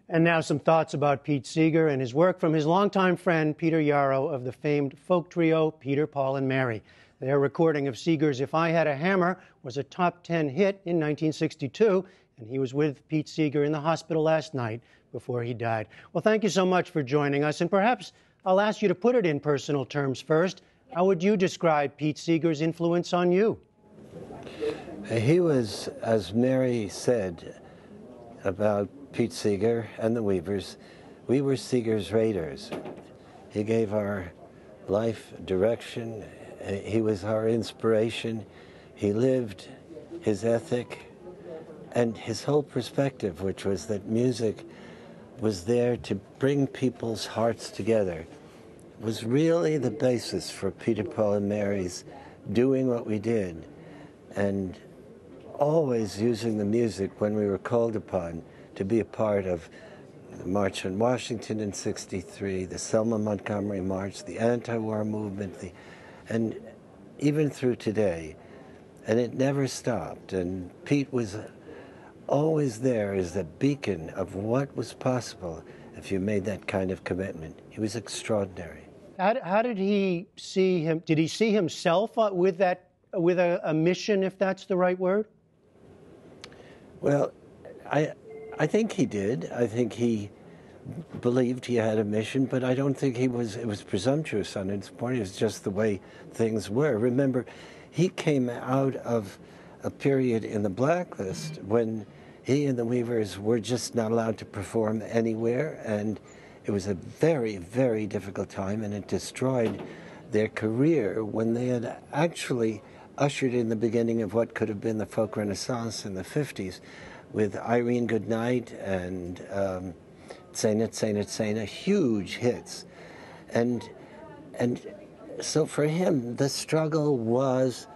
And now some thoughts about Pete Seeger and his work from his longtime friend Peter Yarrow of the famed folk trio Peter, Paul and Mary. Their recording of Seeger's If I Had a Hammer was a top 10 hit in 1962, and he was with Pete Seeger in the hospital last night before he died. Well, thank you so much for joining us, and perhaps I'll ask you to put it in personal terms first. How would you describe Pete Seeger's influence on you? He was, as Mary said about Pete Seeger and the Weavers, we were Seeger's raiders. He gave our life direction. He was our inspiration. He lived his ethic and his whole perspective, which was that music was there to bring people's hearts together, was really the basis for Peter, Paul, and Mary's doing what we did, and always using the music when we were called upon to be a part of the March on Washington in '63, the Selma Montgomery March, the anti-war movement, and even through today. And it never stopped. And Pete was always there as a beacon of what was possible if you made that kind of commitment. He was extraordinary. How did he see him? Did he see himself with a mission, if that's the right word? Well, I think he did. I think he believed he had a mission, but I don't think it was presumptuous on his part. It was just the way things were. Remember, he came out of a period in the blacklist when he and the Weavers were just not allowed to perform anywhere, and it was a very, very difficult time, and it destroyed their career when they had actually ushered in the beginning of what could have been the folk renaissance in the 50s with Irene Goodnight and Saint It, Saint It, Saint It, huge hits. And so for him, the struggle was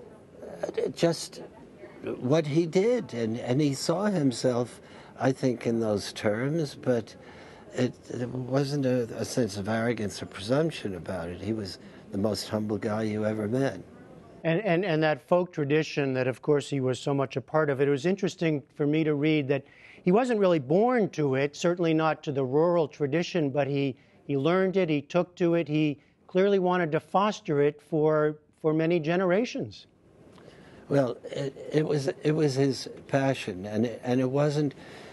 just what he did, and he saw himself, I think, in those terms, but it wasn't a sense of arrogance or presumption about it. He was the most humble guy you ever met. And that folk tradition that, of course, he was so much a part of, it was interesting for me to read that he wasn't really born to it, certainly not to the rural tradition, but he learned it, he took to it, he clearly wanted to foster it for many generations. Well, it was his passion, and it was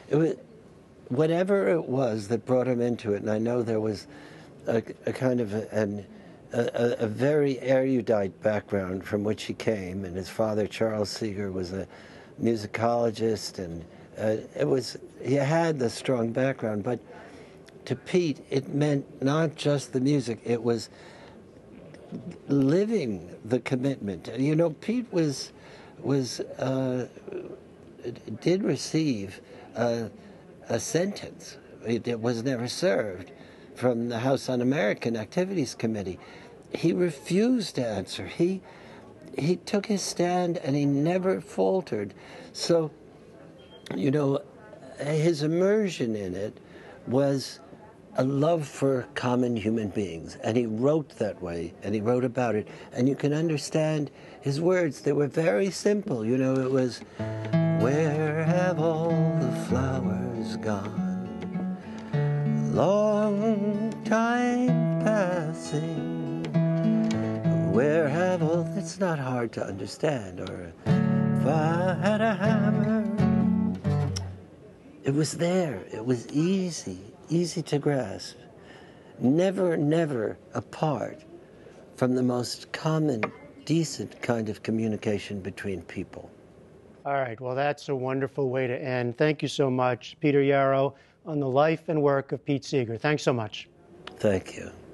whatever it was that brought him into it. And I know there was a kind of a very erudite background from which he came, and his father, Charles Seeger, was a musicologist, and he had the strong background. But to Pete, it meant not just the music; it was living the commitment. You know, Pete did receive a sentence. It was never served from the House Un-American Activities Committee. He refused to answer. He took his stand, and he never faltered. So, you know, his immersion in it was a love for common human beings, and he wrote that way, and he wrote about it, and you can understand his words. They were very simple. You know, it was, "Where have all the flowers gone? Long time passing. Where have all..." It's not hard to understand. Or, "If I had a hammer..." It was there. It was easy to grasp. Never apart from the most common, decent kind of communication between people. All right, well, that's a wonderful way to end. Thank you so much, Peter Yarrow, on the life and work of Pete Seeger. Thanks so much. Thank you.